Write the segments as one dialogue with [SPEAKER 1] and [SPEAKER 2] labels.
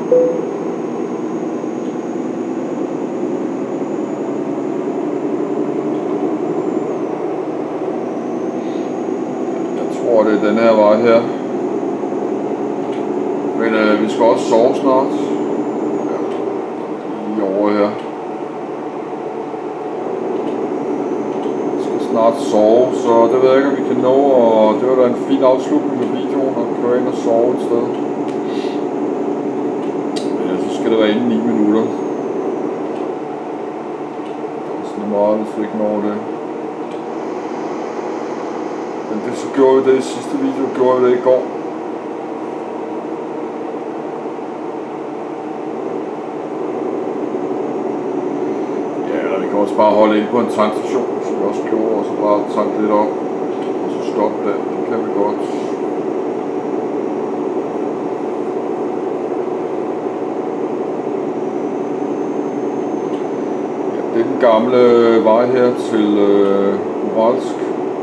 [SPEAKER 1] Jeg tror, det er den her vej her. Men vi skal også sove snart. Ja, lige over her. Vi skal snart sove, så det ved jeg ikke, om vi kan nå. Og det var da en fin afslutning med videoen at køre ind og sove et sted. Men så skal det være inden 9 minutter. Det er sådan meget, hvis vi ikke når det. Men det så gjorde vi det i sidste video, gjorde vi det i går. Vi kan også bare holde ind på en tankstation, som vi også gjorde, og så bare tanke lidt op, og så stoppe der. Det kan vi godt. Ja, det er den gamle vej her til Uralsk.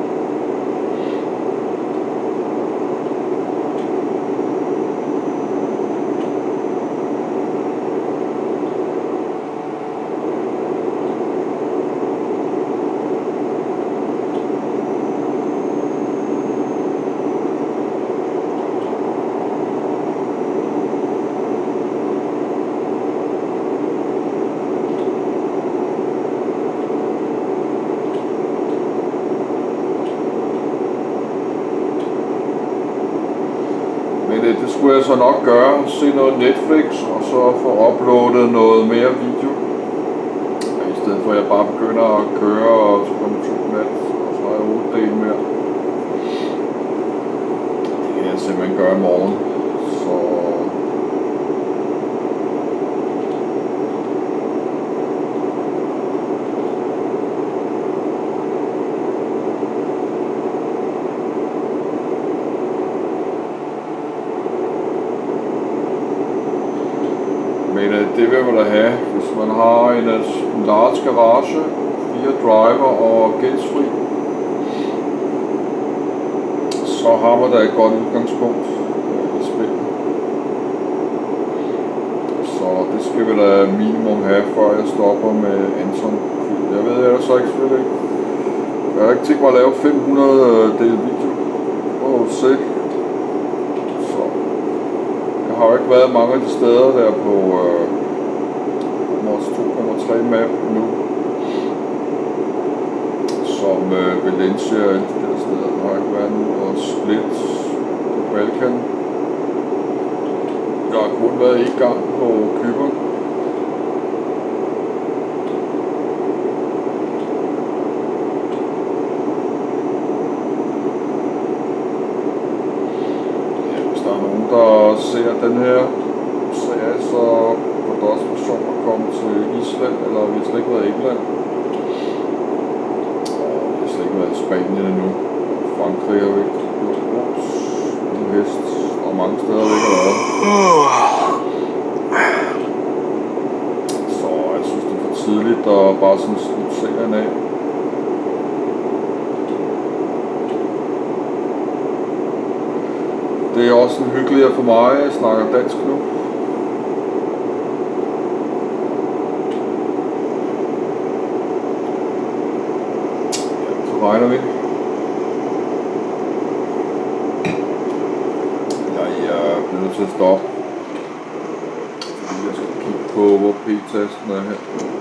[SPEAKER 1] Det skulle jeg så nok gøre, se noget Netflix, og så få uploadet noget mere video. I stedet for at jeg bare begynder at køre og så kommer 2 nat, og så har jeg 8 dage mere. Det kan jeg simpelthen gøre i morgen. Så det vil man da have, hvis man har en large garage, 4 driver og gældsfri, så har man da et godt udgangspunkt i spillet. Så det skal vi da minimum have, før jeg stopper med Anton. Jeg ved ellers så ikke selvfølgelig ikke. Jeg har ikke tænkt mig at lave 500 del video. Se. Så jeg har jo ikke været mange af de steder der på vores 2,3 map nu, som Valencia og alle de der steder, der har ikke været nu, og Split på Balkan. Jeg har kun været i gang på Cypern. Ja, hvis der er nogen, der ser den her serie, så på der også person at komme til Island, eller vi har slet ikke været i England. Og vi har slet ikke været i Spanien endnu. Frankrig har vi ikke gjort. En hest. Der er mange steder, vi ikke har været. Så jeg synes, det er for tidligt at bare sådan slutte serien af. Det er også en hyggeligere for mig, jeg snakker dansk nu. Regner vi. Jeg bliver nødt til at stoppe. Jeg skal kigge på, hvor P-tasten er her.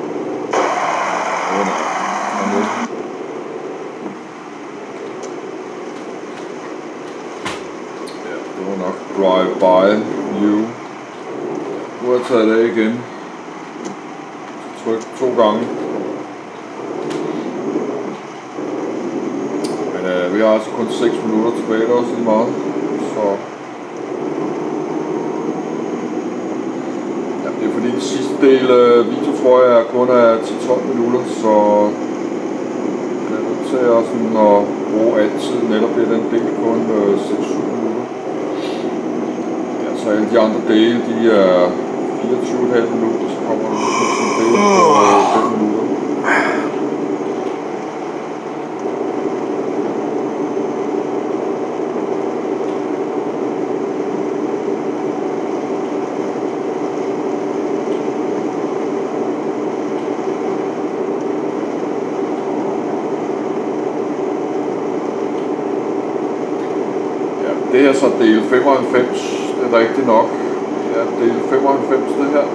[SPEAKER 1] Ja, det var nok drive-by view. Nu har jeg taget det af igen. Tryk 2 gange. Vi har altså kun 6 minutter tilbage, der er også lige meget, så ja, det er fordi den sidste del video tror jeg kun er 10-12 minutter, så jeg er nødt til at bruge altid, netop bliver den del kun 6-7 minutter. Ja, så alle de andre dele, de er 24,5 minutter, så kommer der sådan en del på 5 minutter. del 95, det er rigtigt nok. Det er del 95 det her.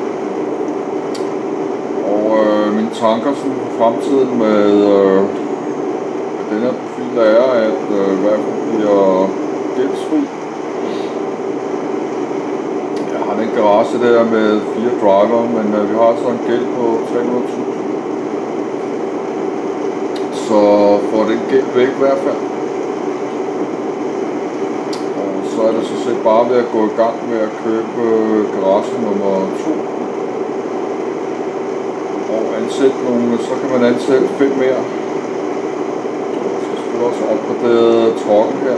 [SPEAKER 1] Og mine tanker sådan på fremtiden med den her profil er, at i hvert fald bliver gældsfri. Jeg har den garage der med 4 driver, men vi har så en gæld på 300.000. Så får den gæld væk i hvert fald. Og så er det så set bare ved at gå i gang med at købe garage nummer 2. Og ansætte nogle, så kan man ansætte 5 mere. Jeg skal selvfølgelig også opgradere trucken her.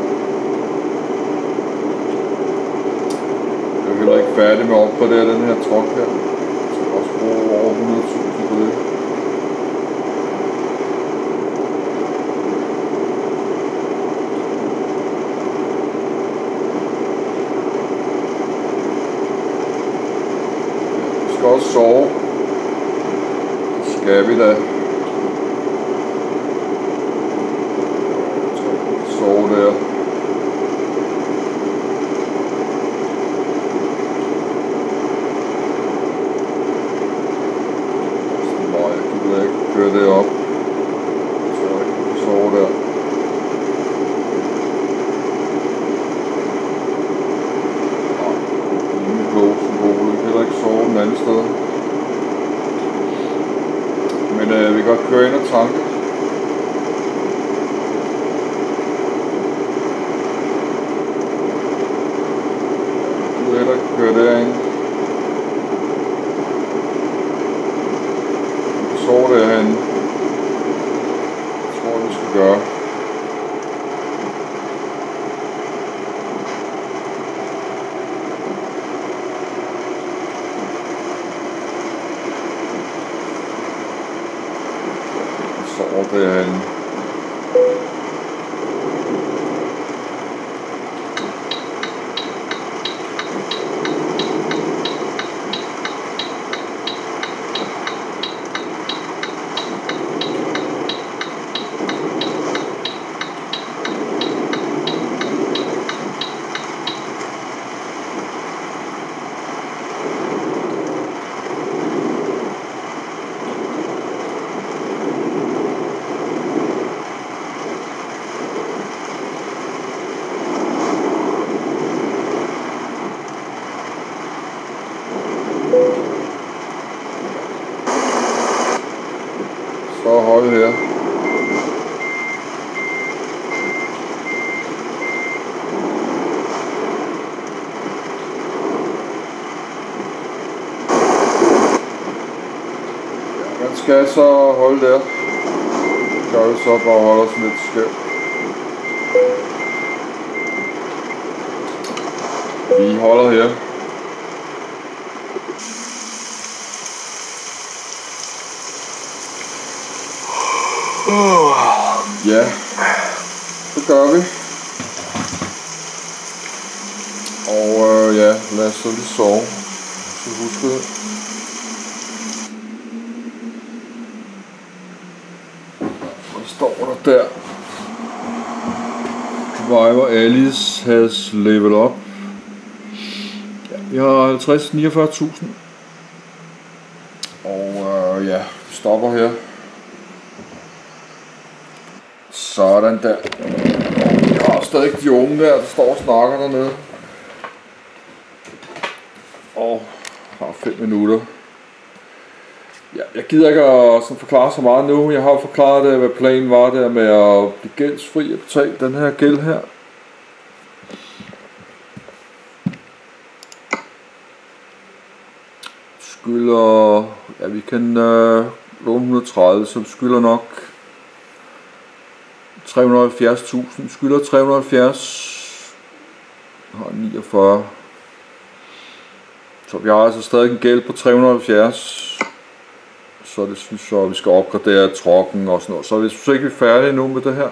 [SPEAKER 1] Jeg er heller ikke færdig med at opgradere den her truk her. Jeg skal også bruge over 100.000 på det. Vi skal også sove. Det skal vi da. Sove der. Køre det op, så jeg kan sove der. Ingen blå symbol, jeg kan heller ikke sove den anden sted. Men vi kan godt køre ind og tanke. Du kan heller ikke køre derind. Sove derhen. Jeg tror, vi skal gøre. Sove derhen. Så hold her. Man skal så holde der. Gør vi så bare holde os lidt skævt. Vi holder her. Ja, det gør vi. Og ja, lad os så lige sove. Så husk det. Hvad står der? Driver Alice has level up. Ja, vi har 50-49.000. Og ja, vi stopper her. Sådan der. Jeg har stadig de unge der står og snakker dernede. Og har 5 minutter. Ja, jeg gider ikke at forklare så meget nu. Jeg har forklaret det, hvad planen var der med at blive gældsfri og betale den her gæld her. Skylder... Ja, vi kan låne 130, så vi skylder nok 370.000, skylder 370, har 49, så vi har altså stadig en gæld på 370, så det synes jeg, at vi skal opgradere trucken og sådan noget, så hvis vi ikke er færdige nu med det her.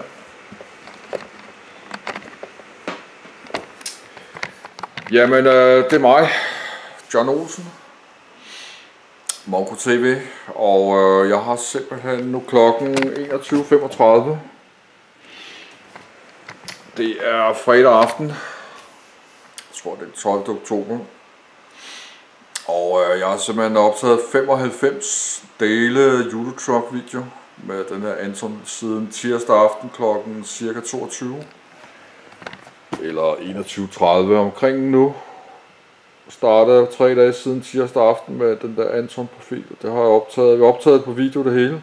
[SPEAKER 1] Jamen, det er mig, John Olsen, Monko TV, og jeg har simpelthen nu klokken 21:35. Det er fredag aften, tror det er 12. oktober. Og jeg har simpelthen optaget 95 dele Eurotruck video med den her Anton siden tirsdag aften klokken cirka 22. Eller 21.30 omkring nu. Startede 3 dage siden tirsdag aften med den der Anton profil. Det har jeg optaget. Vi har optaget på video det hele.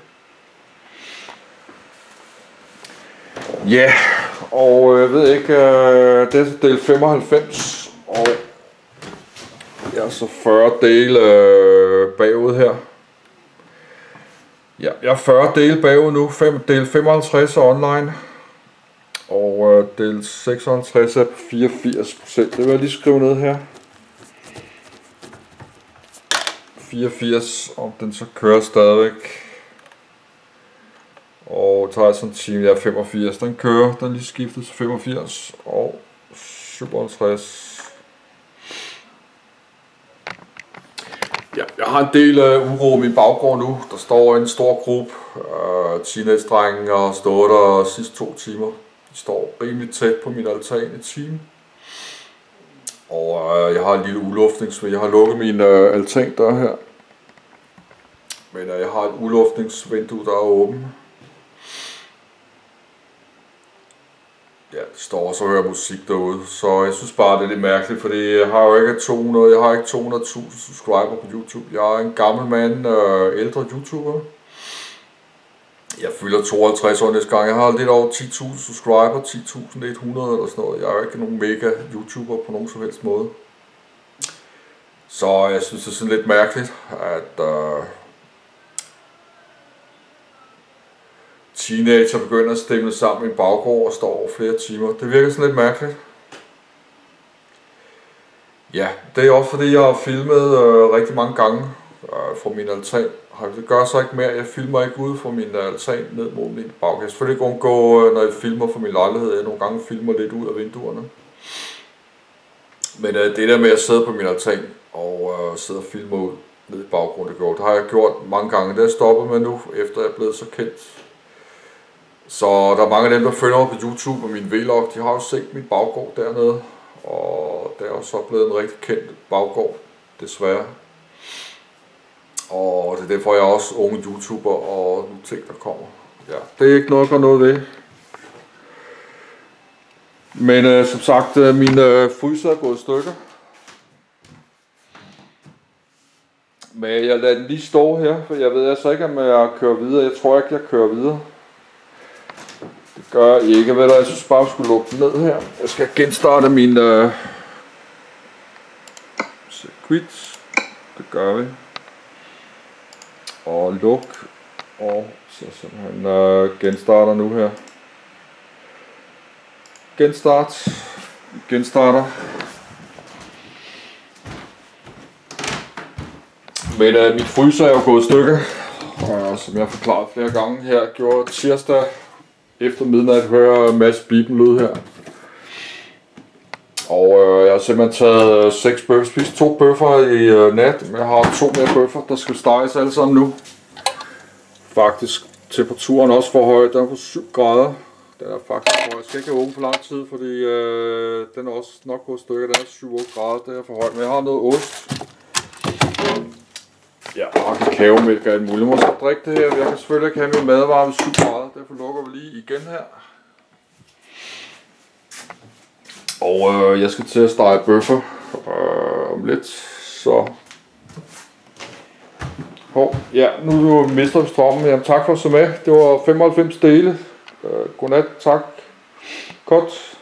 [SPEAKER 1] Ja, og jeg ved ikke, det er del 95, og jeg er så 40 dele bagud her. Ja, jeg er 40 dele bagud nu, del 55 er online, og del 56 er på 84%. Det vil jeg lige skrive ned her. 84, om den så kører stadigvæk. Og tager sådan en time, ja 85, den kører, den lige skiftet til 85 og 57. Ja, jeg har en del uro i min baggård nu. Der står en stor gruppe teenage-drenge og har stået der sidste 2 timer. De står rimelig tæt på min altan i timen. Og jeg har en lille udluftningsvindue. Jeg har lukket min altan der her. Men jeg har et udluftningsvindue, der er åbent. Ja, det står også og hører musik derude, så jeg synes bare, det er lidt mærkeligt, fordi jeg har jo ikke 200.000 subscriber på YouTube. Jeg er en gammel mand, ældre YouTuber. Jeg fylder 52 år næste gang. Jeg har lidt over 10.000 subscriber, 10.100 eller sådan noget. Jeg er jo ikke nogen mega YouTuber på nogen som helst måde. Så jeg synes, det er sådan lidt mærkeligt, at teenager begynder at stemme sammen i en baggård og står over flere timer. Det virker sådan lidt mærkeligt. Ja, det er også fordi jeg har filmet rigtig mange gange fra min altan. Det gør så ikke mere. Jeg filmer ikke ude fra min altan ned mod min baghave. Jeg kan selvfølgelig ikke undgå, når jeg filmer fra min lejlighed. Jeg nogle gange filmer lidt ud af vinduerne. Men det der med at sidde på min altan og sidde og filme ud ned i baggrunden, det har jeg gjort mange gange. Det har jeg stoppet med nu, efter jeg er blevet så kendt. Så der er mange af dem, der følger mig på YouTube og min vlog, de har jo set min baggård dernede. Og det er jo så blevet en rigtig kendt baggård, desværre. Og det er derfor, jeg er også unge YouTuber og nogle ting, der kommer. Ja, det er ikke noget at gøre noget ved. Men som sagt, min fryser er gået i stykker. Men jeg lader den lige stå her, for jeg ved altså ikke, om jeg kører videre. Jeg tror ikke, jeg kører videre. Det gør jeg ikke, ved du. Jeg synes bare, jeg skulle lukke den ned her. Jeg skal genstarte min circuit. Det gør vi. Og luk. Og så simpelthen genstarter nu her. Genstarter. Men mit fryser er jo gået i stykker. Og som jeg har forklaret flere gange her, gjorde tirsdag efter midnat hører en masse biben lyd her. Og jeg har simpelthen taget 6 bøffer, spist 2 bøffer i nat, men jeg har 2 mere bøffer, der skal steges alle sammen nu. Faktisk temperaturen også for høj, den er på 7 grader. Den er faktisk for høj. Jeg skal ikke have åben for lang tid, fordi den er også nok gået i stykker. Den er 7-8 grader, det er for højt. Men jeg har noget ost. Ja, og kakaomælk og alt muligt. Jeg må så drikke det her. Jeg kan selvfølgelig ikke have min madvarer ved 7 grader. Derfor lukker vi lige igen her. Og jeg skal til at stege bøffer om lidt. Så. Ja, nu mister vi strømmen. Jamen, tak for at se med. Det var 95 dele. Godnat. Tak. Godt.